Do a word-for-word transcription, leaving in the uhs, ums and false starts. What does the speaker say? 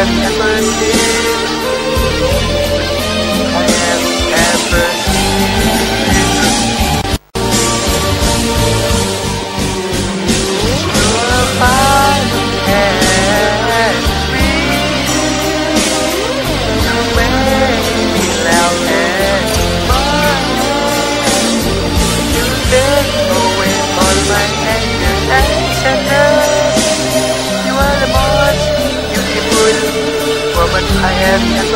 have ever seen. I have ever seen. Your body has reached the way loud and mine. You take away all my anger and sadness. You are the most beautiful woman I have ever